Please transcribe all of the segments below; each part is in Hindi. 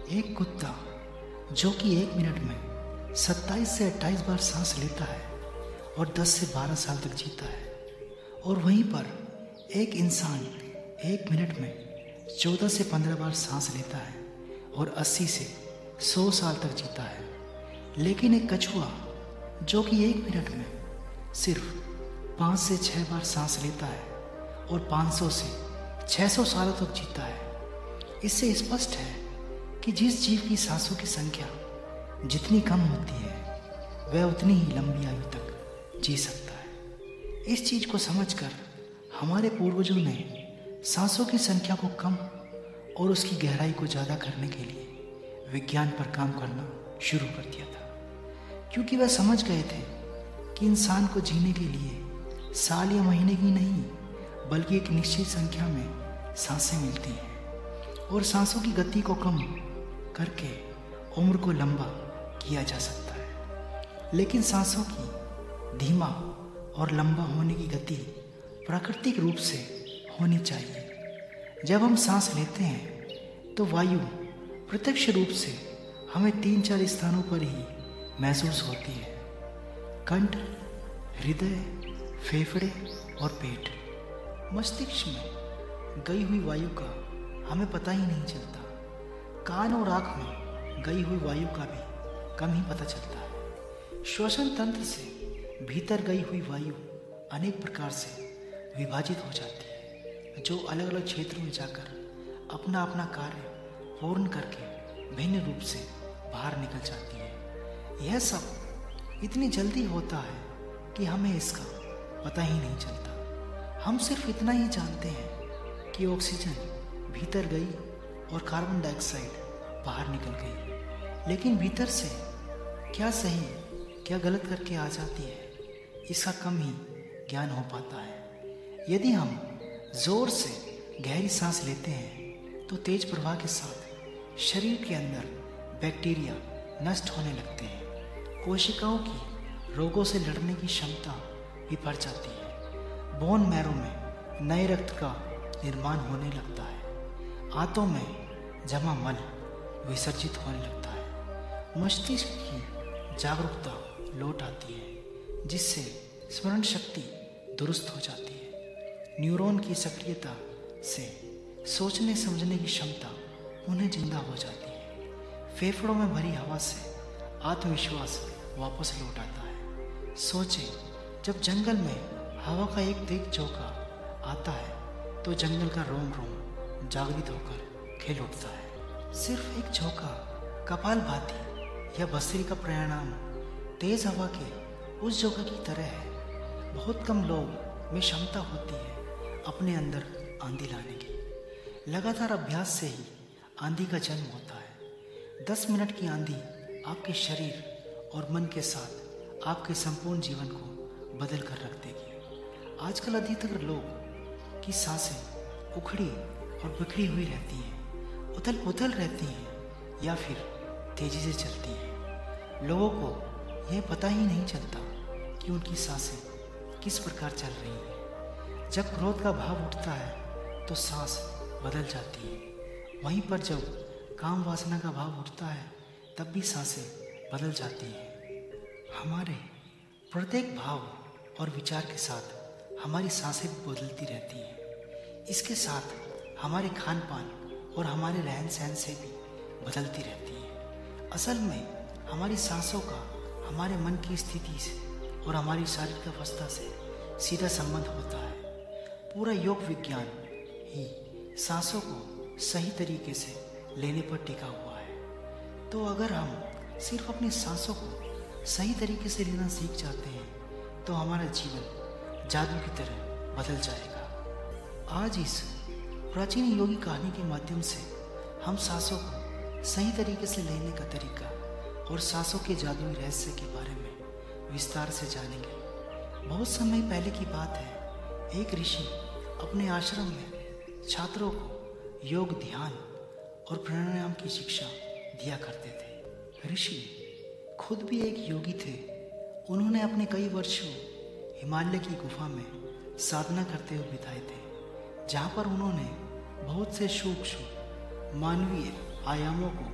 एक कुत्ता जो कि 1 मिनट में 27 से 28 बार सांस लेता है और 10 से 12 साल तक जीता है, और वहीं पर एक इंसान 1 मिनट में 14 से 15 बार सांस लेता है और 80 से 100 साल तक जीता है। लेकिन एक कछुआ जो कि 1 मिनट में सिर्फ 5 से 6 बार सांस लेता है और 500 से 600 सालों तक जीता है। इससे स्पष्ट है कि जिस जीव की सांसों की संख्या जितनी कम होती है वह उतनी ही लंबी आयु तक जी सकता है। इस चीज को समझकर हमारे पूर्वजों ने सांसों की संख्या को कम और उसकी गहराई को ज़्यादा करने के लिए विज्ञान पर काम करना शुरू कर दिया था, क्योंकि वह समझ गए थे कि इंसान को जीने के लिए साल या महीने की नहीं बल्कि एक निश्चित संख्या में सांसें मिलती हैं, और सांसों की गति को कम करके उम्र को लंबा किया जा सकता है। लेकिन सांसों की धीमा और लंबा होने की गति प्राकृतिक रूप से होनी चाहिए। जब हम सांस लेते हैं तो वायु प्रत्यक्ष रूप से हमें 3-4 स्थानों पर ही महसूस होती है: कंठ, हृदय, फेफड़े और पेट। मस्तिष्क में गई हुई वायु का हमें पता ही नहीं चलता। कान और आँख में गई हुई वायु का भी कम ही पता चलता है। श्वसन तंत्र से भीतर गई हुई वायु अनेक प्रकार से विभाजित हो जाती है, जो अलग अलग क्षेत्रों में जाकर अपना अपना कार्य पूर्ण करके भिन्न रूप से बाहर निकल जाती है। यह सब इतनी जल्दी होता है कि हमें इसका पता ही नहीं चलता। हम सिर्फ इतना ही जानते हैं कि ऑक्सीजन भीतर गई और कार्बन डाइऑक्साइड बाहर निकल गई, लेकिन भीतर से क्या सही क्या गलत करके आ जाती है इसका कम ही ज्ञान हो पाता है। यदि हम जोर से गहरी सांस लेते हैं तो तेज प्रवाह के साथ शरीर के अंदर बैक्टीरिया नष्ट होने लगते हैं। कोशिकाओं की रोगों से लड़ने की क्षमता भी बढ़ जाती है। बोन मैरो में नए रक्त का निर्माण होने लगता है। आंतों में जमा मल विसर्जित होने लगता है। मस्तिष्क की जागरूकता लौट आती है, जिससे स्मरण शक्ति दुरुस्त हो जाती है। न्यूरॉन की सक्रियता से सोचने समझने की क्षमता उन्हें जिंदा हो जाती है। फेफड़ों में भरी हवा से आत्मविश्वास वापस लौट आता है। सोचें, जब जंगल में हवा का एक तेज झोंका आता है तो जंगल का रोम रोम जागृत होकर खिल उठता है। सिर्फ एक झोंका कपालभाति या बसरी का परिणाम तेज हवा के उस झोंके की तरह है। बहुत कम लोग में क्षमता होती है अपने अंदर आंधी लाने की। लगातार अभ्यास से ही आंधी का जन्म होता है। 10 मिनट की आंधी आपके शरीर और मन के साथ आपके संपूर्ण जीवन को बदल कर रख देगी। आजकल अधिकतर लोग की सांसें उखड़ी और बिखरी हुई रहती हैं, उथल पुथल रहती हैं या फिर तेजी से चलती हैं। लोगों को यह पता ही नहीं चलता कि उनकी सांसें किस प्रकार चल रही हैं। जब क्रोध का भाव उठता है तो सांस बदल जाती है। वहीं पर जब काम वासना का भाव उठता है तब भी सांसें बदल जाती हैं। हमारे प्रत्येक भाव और विचार के साथ हमारी सांसें बदलती रहती हैं। इसके साथ हमारे खान पान और हमारे रहन सहन से भी बदलती रहती हैं। असल में हमारी सांसों का हमारे मन की स्थिति से और हमारी शारीरिक अवस्था से सीधा संबंध होता है। पूरा योग विज्ञान ही सांसों को सही तरीके से लेने पर टिका हुआ है। तो अगर हम सिर्फ अपनी सांसों को सही तरीके से लेना सीख जाते हैं तो हमारा जीवन जादू की तरह बदल जाएगा। आज इस प्राचीन योगी कहानी के माध्यम से हम सांसों को सही तरीके से लेने का तरीका और सांसों के जादुई रहस्य के बारे में विस्तार से जानेंगे। बहुत समय पहले की बात है, एक ऋषि अपने आश्रम में छात्रों को योग, ध्यान और प्राणायाम की शिक्षा दिया करते थे। ऋषि खुद भी एक योगी थे। उन्होंने अपने कई वर्षों हिमालय की गुफा में साधना करते हुए बिताए थे, जहाँ पर उन्होंने बहुत से सूक्ष्म मानवीय आयामों को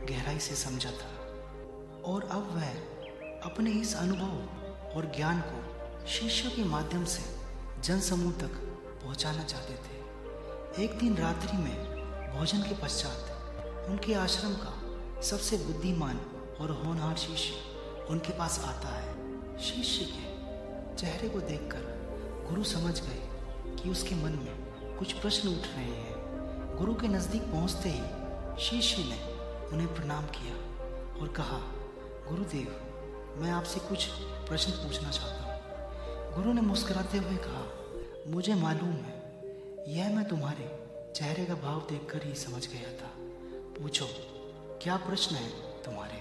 गहराई से समझा था और अब वह अपने इस अनुभव और ज्ञान को शिष्यों के माध्यम से जनसमूह तक पहुंचाना चाहते थे। एक दिन रात्रि में भोजन के पश्चात उनके आश्रम का सबसे बुद्धिमान और होनहार शिष्य उनके पास आता है। शिष्य के चेहरे को देखकर गुरु समझ गए कि उसके मन में कुछ प्रश्न उठ रहे हैं। गुरु के नज़दीक पहुंचते ही शिष्य ने उन्हें प्रणाम किया और कहा, गुरुदेव, मैं आपसे कुछ प्रश्न पूछना चाहता हूँ। गुरु ने मुस्कुराते हुए कहा, मुझे मालूम है, यह मैं तुम्हारे चेहरे का भाव देखकर ही समझ गया था। पूछो, क्या प्रश्न है तुम्हारे?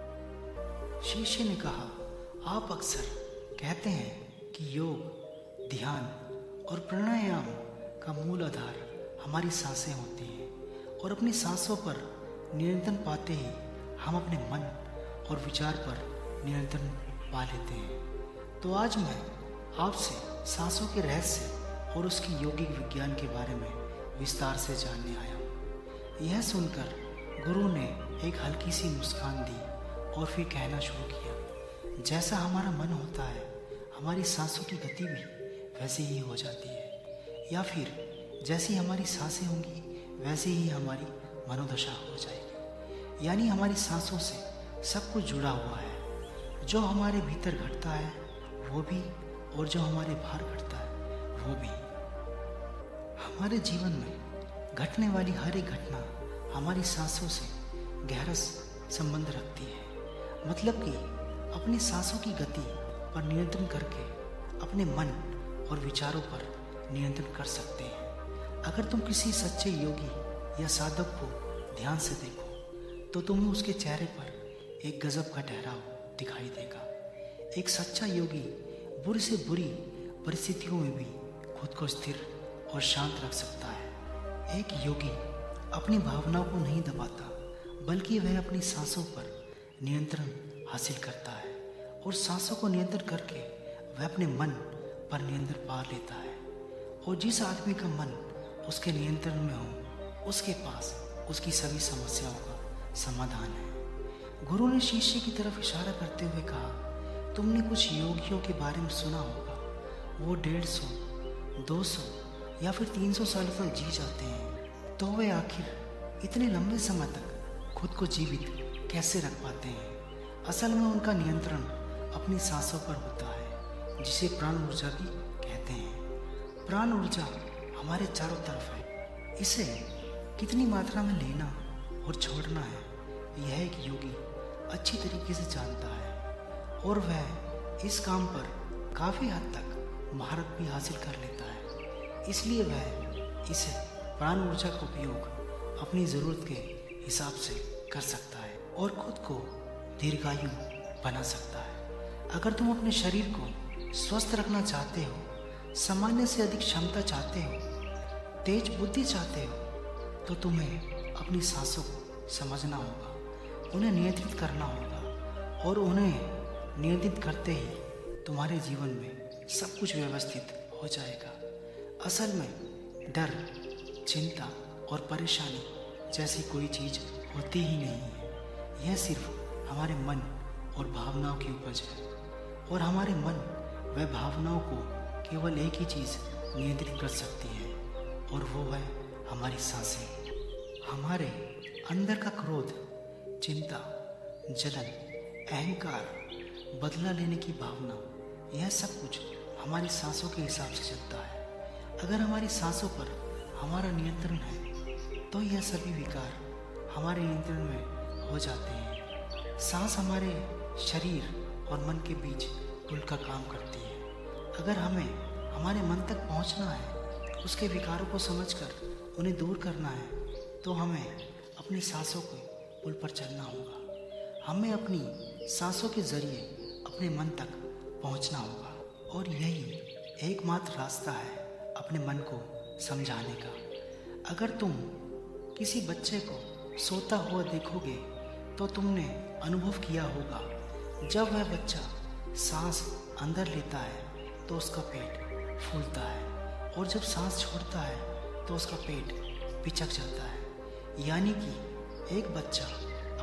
शिष्य ने कहा, आप अक्सर कहते हैं कि योग, ध्यान और प्राणायाम का मूल आधार हमारी सांसें होती हैं और अपनी सांसों पर नियंत्रण पाते ही हम अपने मन और विचार पर नियंत्रण पा लेते हैं। तो आज मैं आपसे सांसों के रहस्य और उसकी यौगिक विज्ञान के बारे में विस्तार से जानने आया हूँ। यह सुनकर गुरु ने एक हल्की सी मुस्कान दी और फिर कहना शुरू किया, जैसा हमारा मन होता है, हमारी सांसों की गति भी वैसे ही हो जाती है, या फिर जैसी हमारी सांसें होंगी वैसे ही हमारी मनोदशा हो जाएगी। यानी हमारी सांसों से सब कुछ जुड़ा हुआ है। जो हमारे भीतर घटता है वो भी, और जो हमारे बाहर घटता है वो भी। हमारे जीवन में घटने वाली हर एक घटना हमारी सांसों से गहरा संबंध रखती है। मतलब कि अपनी सांसों की गति पर नियंत्रण करके अपने मन और विचारों पर नियंत्रण कर सकते हैं। अगर तुम किसी सच्चे योगी या साधक को ध्यान से देखो तो तुम्हें उसके चेहरे पर एक गजब का ठहराव दिखाई देगा। एक सच्चा योगी बुरी से बुरी परिस्थितियों में भी खुद को स्थिर और शांत रख सकता है। एक योगी अपनी भावनाओं को नहीं दबाता, बल्कि वह अपनी सांसों पर नियंत्रण हासिल करता है और सांसों को नियंत्रण करके वह अपने मन पर नियंत्रण पा लेता है। और जिस आदमी का मन उसके नियंत्रण में हो, उसके पास उसकी सभी समस्याओं का समाधान है। गुरु ने शिष्य की तरफ इशारा करते हुए कहा, तुमने कुछ योगियों के बारे में सुना होगा, वो 150, 200 या फिर 300 साल तक जी जाते हैं, तो वे आखिर इतने लंबे समय तक खुद को जीवित कैसे रख पाते हैं? असल में उनका नियंत्रण अपनी सांसों पर होता है, जिसे प्राण ऊर्जा भी कहते हैं। प्राण ऊर्जा हमारे चारों तरफ है। इसे कितनी मात्रा में लेना और छोड़ना है, यह एक योगी अच्छी तरीके से जानता है और वह इस काम पर काफ़ी हद तक महारत भी हासिल कर लेता है। इसलिए वह इसे प्राण ऊर्जा का उपयोग अपनी ज़रूरत के हिसाब से कर सकता है और खुद को दीर्घायु बना सकता है। अगर तुम अपने शरीर को स्वस्थ रखना चाहते हो, सामान्य से अधिक क्षमता चाहते हो, तेज बुद्धि चाहते हो, तो तुम्हें अपनी सांसों को समझना होगा, उन्हें नियंत्रित करना होगा और उन्हें नियंत्रित करते ही तुम्हारे जीवन में सब कुछ व्यवस्थित हो जाएगा। असल में डर, चिंता और परेशानी जैसी कोई चीज़ होती ही नहीं है। यह सिर्फ हमारे मन और भावनाओं की उपज है और हमारे मन व भावनाओं को केवल एक ही चीज़ नियंत्रित कर सकती है और वो है हमारी सांसें। हमारे अंदर का क्रोध, चिंता, जलन, अहंकार, बदला लेने की भावना, यह सब कुछ हमारी सांसों के हिसाब से चलता है। अगर हमारी सांसों पर हमारा नियंत्रण है तो यह सभी विकार हमारे नियंत्रण में हो जाते हैं। सांस हमारे शरीर और मन के बीच पुल का काम करती है। अगर हमें हमारे मन तक पहुंचना है, उसके विकारों को समझकर उन्हें दूर करना है, तो हमें अपनी सांसों के पुल पर चलना होगा। हमें अपनी सांसों के जरिए अपने मन तक पहुंचना होगा और यही एकमात्र रास्ता है अपने मन को समझाने का। अगर तुम किसी बच्चे को सोता हुआ देखोगे तो तुमने अनुभव किया होगा, जब वह बच्चा सांस अंदर लेता है तो उसका पेट फूलता है और जब सांस छोड़ता है तो उसका पेट पिचक जाता है। यानी कि एक बच्चा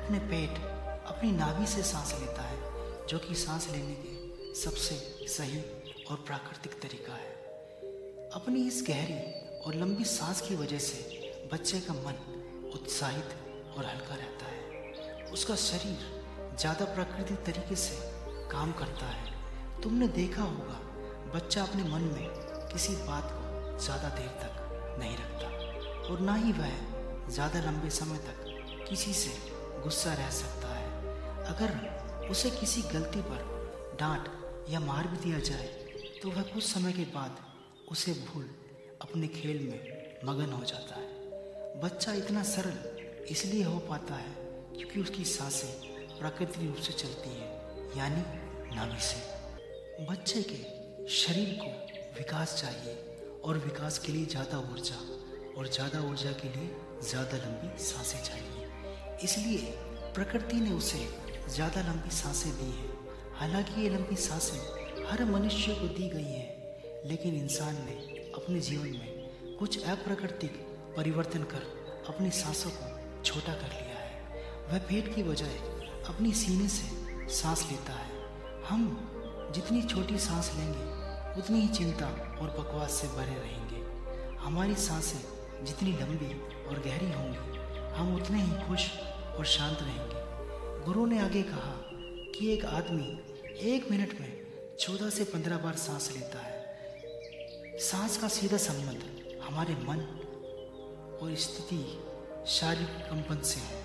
अपने पेट, अपनी नाभि से सांस लेता है, जो कि सांस लेने के सबसे सही और प्राकृतिक तरीका है। अपनी इस गहरी और लंबी सांस की वजह से बच्चे का मन उत्साहित और हल्का रहता है। उसका शरीर ज़्यादा प्राकृतिक तरीके से काम करता है। तुमने देखा होगा, बच्चा अपने मन में किसी बात को ज़्यादा देर तक नहीं रखता और ना ही वह ज़्यादा लंबे समय तक किसी से गुस्सा रह सकता है। अगर उसे किसी गलती पर डांट या मार भी दिया जाए तो वह कुछ समय के बाद उसे भूल अपने खेल में मगन हो जाता है। बच्चा इतना सरल इसलिए हो पाता है क्योंकि उसकी सांसें प्राकृतिक रूप से चलती हैं, यानी नाभि से। बच्चे के शरीर को विकास चाहिए और विकास के लिए ज़्यादा ऊर्जा और ज़्यादा ऊर्जा के लिए ज़्यादा लंबी सांसें चाहिए। इसलिए प्रकृति ने उसे ज़्यादा लंबी सांसें दी हैं। हालांकि ये लंबी सांसें हर मनुष्य को दी गई हैं, लेकिन इंसान ने अपने जीवन में कुछ अप्राकृतिक परिवर्तन कर अपनी सांसों को छोटा कर लिया है। वह पेट की बजाय अपनी सीने से सांस लेता है। हम जितनी छोटी सांस लेंगे उतनी ही चिंता और बकवास से भरे रहेंगे। हमारी सांसें जितनी लंबी और गहरी होंगी, हम उतने ही खुश और शांत रहेंगे। गुरु ने आगे कहा कि एक आदमी 1 मिनट में 14 से 15 बार सांस लेता है। सांस का सीधा संबंध हमारे मन और स्थिति शारीरिक कंपन से है।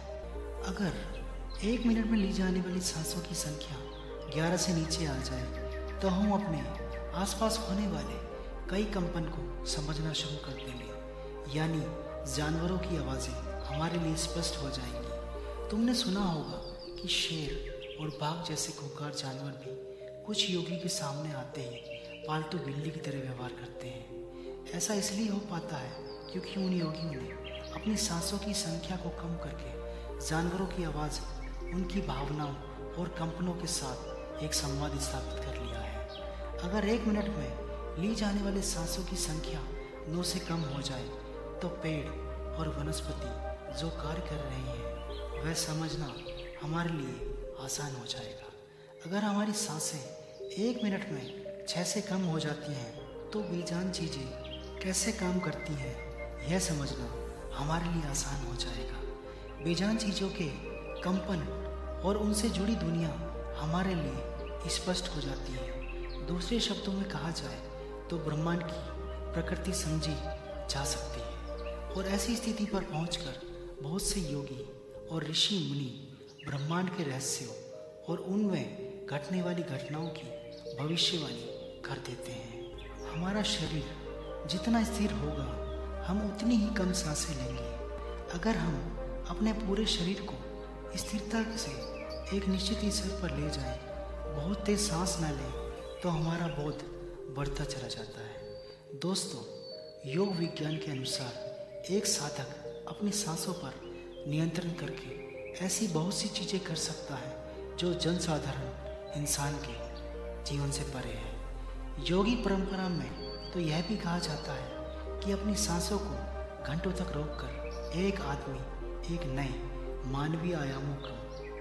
अगर 1 मिनट में ली जाने वाली सांसों की संख्या 11 से नीचे आ जाए तो हम अपने आसपास होने वाले कई कंपन को समझना शुरू कर देंगे, यानी जानवरों की आवाज़ें हमारे लिए स्पष्ट हो जाएंगी। तुमने सुना होगा कि शेर और बाघ जैसे खूंखार जानवर भी कुछ योगी के सामने आते ही पालतू बिल्ली की तरह व्यवहार करते हैं। ऐसा इसलिए हो पाता है क्योंकि उन योगियों ने अपनी सांसों की संख्या को कम करके जानवरों की आवाज़, उनकी भावनाओं और कंपनों के साथ एक संवाद स्थापित कर लिया है। अगर 1 मिनट में ली जाने वाले सांसों की संख्या 9 से कम हो जाए तो पेड़ और वनस्पति जो कार्य कर रहे हैं वह समझना हमारे लिए आसान हो जाएगा। अगर हमारी सांसें 1 मिनट में 6 से कम हो जाती हैं तो बेजान चीज़ें कैसे काम करती हैं यह समझना हमारे लिए आसान हो जाएगा। बेजान चीज़ों के कंपन और उनसे जुड़ी दुनिया हमारे लिए स्पष्ट हो जाती है। दूसरे शब्दों में कहा जाए तो ब्रह्मांड की प्रकृति समझी जा सकती है और ऐसी स्थिति पर पहुंचकर बहुत से योगी और ऋषि मुनि ब्रह्मांड के रहस्यों और उनमें घटने वाली घटनाओं की भविष्यवाणी कर देते हैं। हमारा शरीर जितना स्थिर होगा हम उतनी ही कम सांसें लेंगे। अगर हम अपने पूरे शरीर को स्थिरता से एक निश्चित स्तर पर ले जाएं, बहुत तेज सांस न लें तो हमारा बोध बढ़ता चला जाता है। दोस्तों, योग विज्ञान के अनुसार एक साधक अपनी सांसों पर नियंत्रण करके ऐसी बहुत सी चीज़ें कर सकता है जो जनसाधारण इंसान के जीवन से परे है। योगी परंपरा में तो यह भी कहा जाता है कि अपनी सांसों को घंटों तक रोककर एक आदमी एक नए मानवीय आयामों का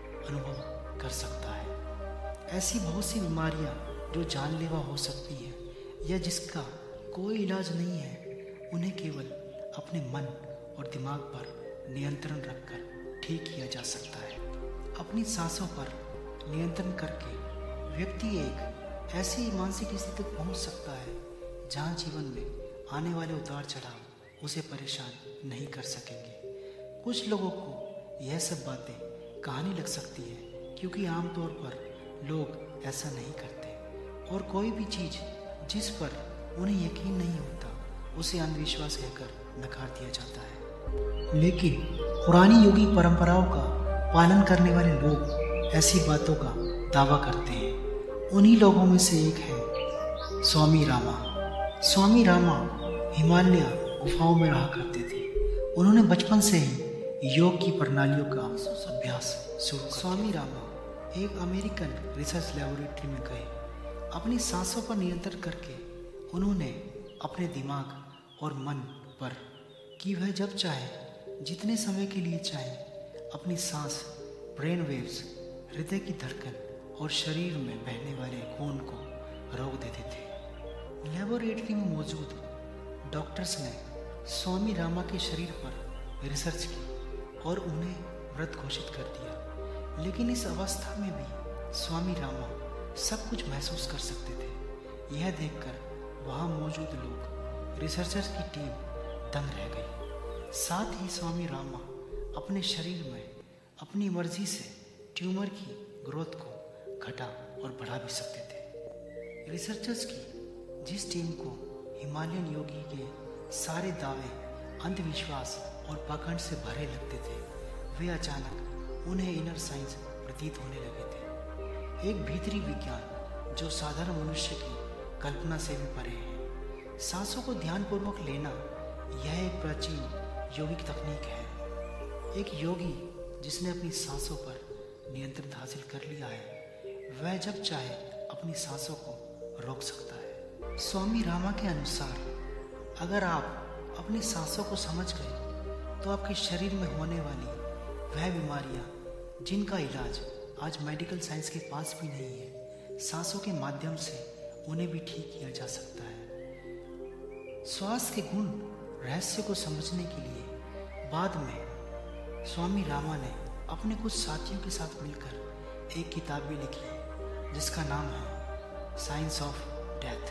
अनुभव कर सकता है। ऐसी बहुत सी बीमारियां जो जानलेवा हो सकती हैं या जिसका कोई इलाज नहीं है, उन्हें केवल अपने मन और दिमाग पर नियंत्रण रखकर ठीक किया जा सकता है। अपनी सांसों पर नियंत्रण करके व्यक्ति एक ऐसी मानसिक स्थिति तक पहुंच सकता है जहां जीवन में आने वाले उतार चढ़ाव उसे परेशान नहीं कर सकेंगे। कुछ लोगों को यह सब बातें कहानी लग सकती है क्योंकि आमतौर पर लोग ऐसा नहीं करते और कोई भी चीज़ जिस पर उन्हें यकीन नहीं होता उसे अंधविश्वास कहकर नकार दिया जाता है। लेकिन पुरानी योगी परंपराओं का पालन करने वाले लोग ऐसी बातों का दावा करते हैं। उन्हीं लोगों में से एक है स्वामी रामा। स्वामी रामा हिमालय गुफाओं में रहा करते थे। उन्होंने बचपन से ही योग की प्रणालियों का अभ्यास शुरू। स्वामी रामा एक अमेरिकन रिसर्च लेबोरेटरी में गए। अपनी सांसों पर नियंत्रण करके उन्होंने अपने दिमाग और मन पर कि वह जब चाहे जितने समय के लिए चाहे अपनी सांस ब्रेन वेव्स हृदय की धड़कन और शरीर में बहने वाले खून को रोक देते थे। लेबोरेटरी में मौजूद डॉक्टर्स ने स्वामी रामा के शरीर पर रिसर्च की और उन्हें मृत घोषित कर दिया। लेकिन इस अवस्था में भी स्वामी रामा सब कुछ महसूस कर सकते थे। यह देखकर वहाँ मौजूद लोग, रिसर्चर्स की टीम दंग रह गई। साथ ही स्वामी रामा अपने शरीर में अपनी मर्जी से ट्यूमर की ग्रोथ को घटा और बढ़ा भी सकते थे। रिसर्चर्स की जिस टीम को हिमालयन योगी के सारे दावे अंधविश्वास और पाखंड से भरे लगते थे, वे अचानक उन्हें इनर साइंस प्रतीत होने लगे थे। एक भीतरी विज्ञान जो साधारण मनुष्य की कल्पना से भी परे है। सांसों को ध्यानपूर्वक लेना यह एक प्राचीन योगिक तकनीक है। एक योगी जिसने अपनी सांसों पर नियंत्रण हासिल कर लिया है, वह जब चाहे अपनी सांसों को रोक सकता है। स्वामी रामा के अनुसार अगर आप अपनी सांसों को समझ गए तो आपके शरीर में होने वाली वह बीमारियां जिनका इलाज आज मेडिकल साइंस के पास भी नहीं है, सांसों के माध्यम से उन्हें भी ठीक किया जा सकता है। श्वास के गुण रहस्य को समझने के लिए बाद में स्वामी रामा ने अपने कुछ साथियों के साथ मिलकर एक किताब भी लिखी जिसका नाम है साइंस ऑफ डेथ।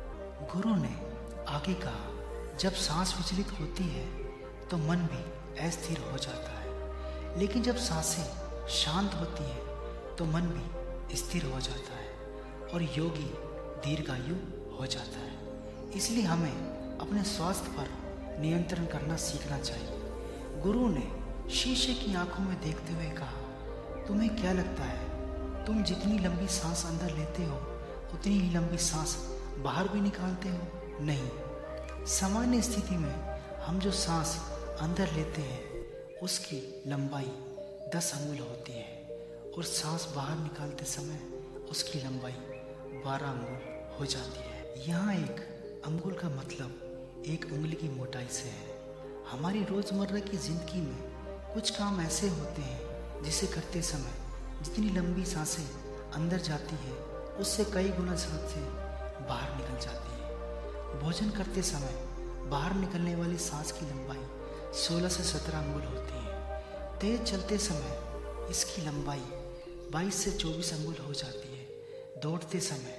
गुरु ने आगे कहा, जब सांस विचलित होती है तो मन भी अस्थिर हो जाता है, लेकिन जब सांसें शांत होती हैं तो मन भी स्थिर हो जाता है और योगी दीर्घायु हो जाता है। इसलिए हमें अपने स्वास्थ्य पर नियंत्रण करना सीखना चाहिए। गुरु ने शीशे की आंखों में देखते हुए कहा, तुम्हें क्या लगता है तुम जितनी लंबी सांस अंदर लेते हो उतनी ही लंबी सांस बाहर भी निकालते हो? नहीं। सामान्य स्थिति में हम जो सांस अंदर लेते हैं उसकी लंबाई 10 अंगुल होती है और सांस बाहर निकालते समय उसकी लंबाई 12 अंगुल हो जाती है। यहाँ एक अंगुल का मतलब एक उंगली की मोटाई से है। हमारी रोज़मर्रा की ज़िंदगी में कुछ काम ऐसे होते हैं जिसे करते समय जितनी लंबी सांसें अंदर जाती है उससे कई गुना सांसें बाहर निकल जाती है। भोजन करते समय बाहर निकलने वाली सांस की लंबाई 16 से 17 अंगुल होती है। तेज चलते समय इसकी लंबाई 22 से 24 अंगुल हो जाती है। दौड़ते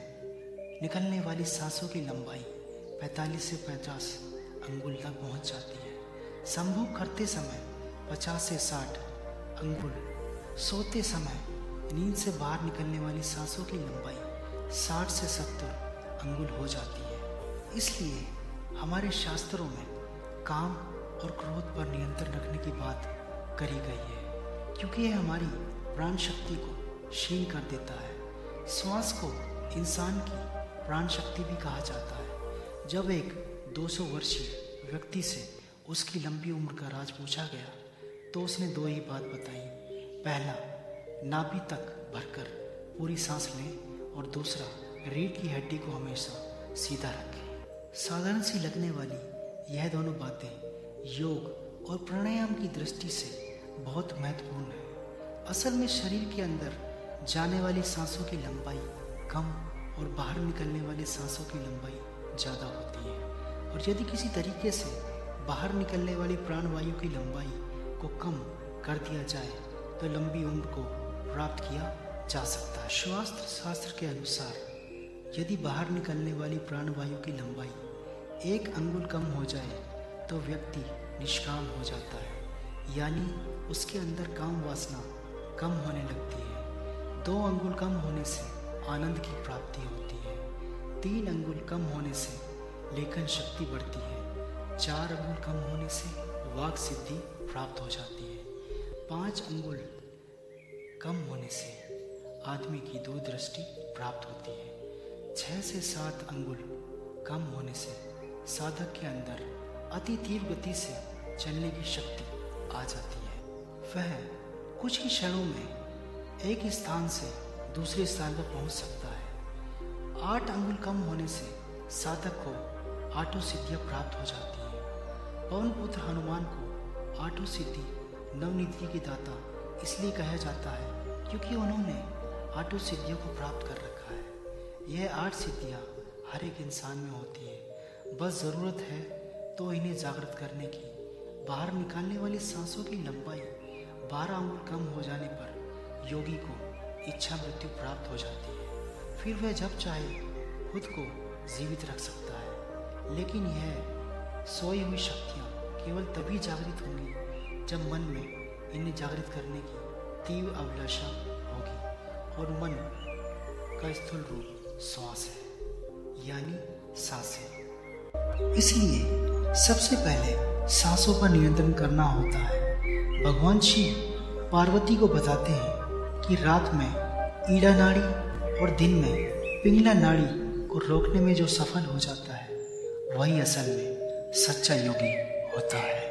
समय निकलने वाली सांसों की लंबाई 45 से 50 अंगुल तक पहुंच जाती है। संभोग करते समय 50 से 60 अंगुल। सोते समय नींद से बाहर निकलने वाली सांसों की लंबाई 60 से 70 अंगुल हो जाती है। इसलिए हमारे शास्त्रों में काम और क्रोध पर नियंत्रण रखने की बात करी गई है, क्योंकि यह हमारी प्राण शक्ति को क्षीण कर देता है। श्वास को इंसान की प्राण शक्ति भी कहा जाता है। जब एक 200 वर्षीय व्यक्ति से उसकी लंबी उम्र का राज पूछा गया तो उसने 2 ही बात बताई। पहला, नाभि तक भरकर पूरी सांस लें और दूसरा, रीढ़ की हड्डी को हमेशा सीधा रखें। साधारण सी लगने वाली यह दोनों बातें योग और प्राणायाम की दृष्टि से बहुत महत्वपूर्ण है। असल में शरीर के अंदर जाने वाली सांसों की लंबाई कम और बाहर निकलने वाली सांसों की लंबाई ज़्यादा होती है, और यदि किसी तरीके से बाहर निकलने वाली प्राणवायु की लंबाई को कम कर दिया जाए तो लंबी उम्र को प्राप्त किया जा सकता है। स्वास्थ्य शास्त्र के अनुसार यदि बाहर निकलने वाली प्राणवायु की लंबाई 1 अंगुल कम हो जाए तो व्यक्ति निष्काम हो जाता है, यानी उसके अंदर काम वासना कम होने लगती है। 2 अंगुल कम होने से आनंद की प्राप्ति होती है। 3 अंगुल कम होने से लेखन शक्ति बढ़ती है। 4 अंगुल कम होने से वाक सिद्धि प्राप्त हो जाती है। 5 अंगुल कम होने से आदमी की दूरदृष्टि प्राप्त होती है। 6 से 7 अंगुल कम होने से साधक के अंदर अति तीव्र गति से चलने की शक्ति आ जाती है। वह कुछ ही क्षणों में एक स्थान से दूसरे स्थान पर पहुंच सकता है। 8 अंगुल कम होने से साधक को 8 सिद्धियां प्राप्त हो जाती हैं। पवन पुत्र हनुमान को 8 सिद्धि नवनिधि के दाता इसलिए कहा जाता है क्योंकि उन्होंने आठों सिद्धियों को प्राप्त कर रखा है। यह 8 सिद्धियाँ हर एक इंसान में होती है, बस ज़रूरत है तो इन्हें जागृत करने की। बाहर निकालने वाली सांसों की लंबाई 12 अंगुल कम हो जाने पर योगी को इच्छा मृत्यु प्राप्त हो जाती है। फिर वह जब चाहे खुद को जीवित रख सकता है। लेकिन यह सोई हुई शक्तियाँ केवल तभी जागृत होंगी जब मन में इन्हें जागृत करने की तीव्र अभिलाषा होगी, और मन का स्थूल रूप श्वास है, यानी सांसें। इसलिए सबसे पहले सांसों पर नियंत्रण करना होता है। भगवान शिव पार्वती को बताते हैं कि रात में ईड़ा नाड़ी और दिन में पिंगला नाड़ी को रोकने में जो सफल हो जाता है वही असल में सच्चा योगी होता है।